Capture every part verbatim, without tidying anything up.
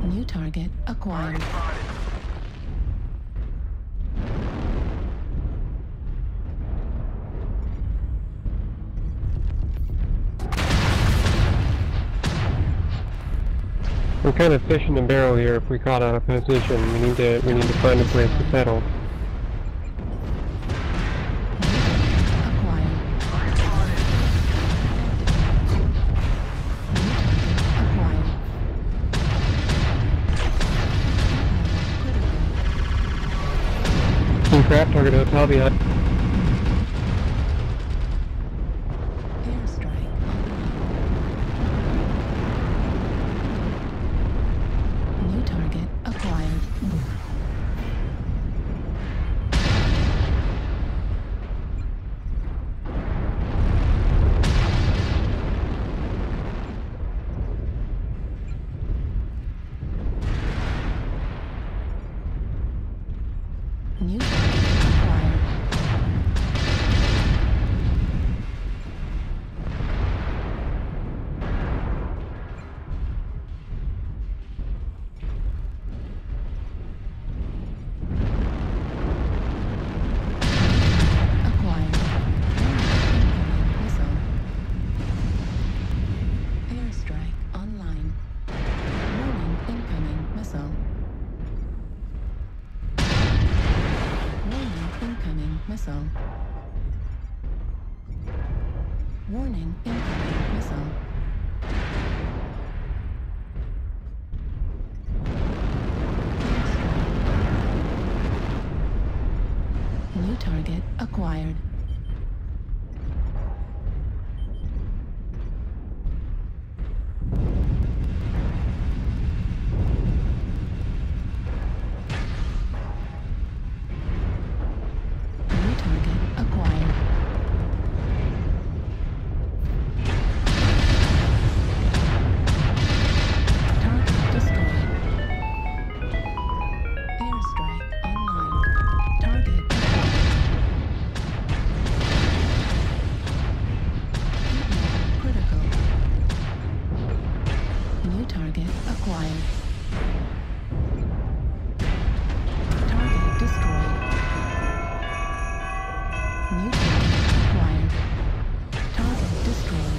New target acquired. We're kind of fish in the barrel here. If we caught a position, we need to we need to find a place to settle. Team craft target hotel behind. New target acquired. Acquired. Missile. Airstrike online. Warning, incoming missile. Incoming missile. Warning, incoming missile. New target acquired. Target acquired. Target destroyed. New target acquired. Target destroyed.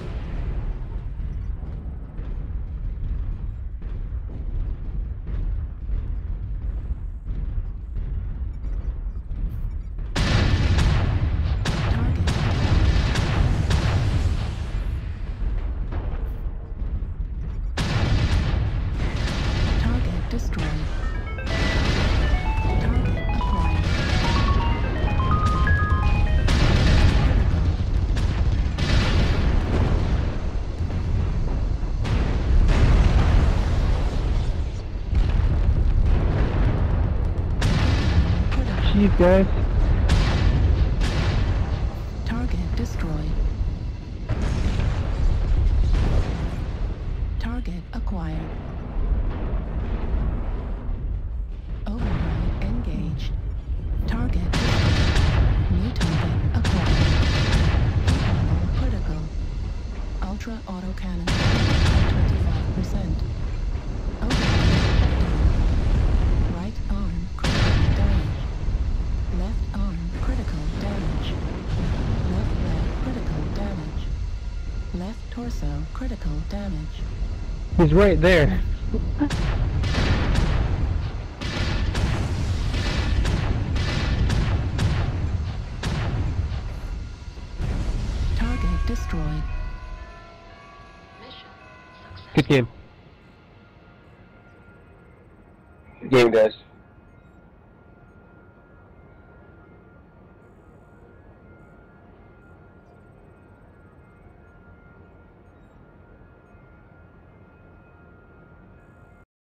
Destroyed. Target acquired. Jeez, guys. Target destroyed. Target acquired. Override engaged. Target. New target acquired. Level critical. Ultra autocannon. twenty-five percent. Override. Right arm critical damage. Left arm critical damage. Left leg critical damage. Left torso critical damage. He's right there. Destroyed. Good game. Good game, guys.